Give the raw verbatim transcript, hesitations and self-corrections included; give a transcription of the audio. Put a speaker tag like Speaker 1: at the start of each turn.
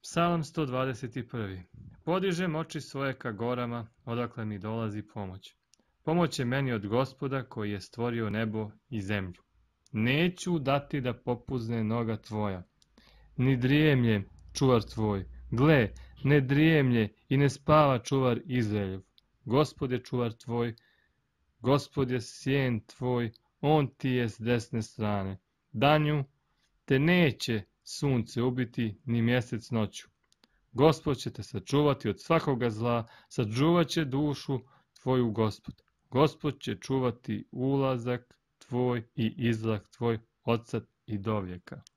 Speaker 1: Psalam sto dvadeset prvi. Podižem oči svoje ka gorama, odakle mi dolazi pomoć. Pomoć je meni od Gospoda koji je stvorio nebo i zemlju. Neću dati da popuzne noga tvoja, ni drijemlje čuvar tvoj. Gle, ne drijemlje i ne spava čuvar Izraeljev. Gospod je čuvar tvoj, Gospod je sjen tvoj, on ti je s desne strane. Danju te neće sunce ubiti, ni mjesec noću. Gospod će te sačuvati od svakoga zla, sačuvat će dušu tvoju Gospod. Gospod će čuvati ulazak tvoj i izlazak tvoj od sad i dovijeka.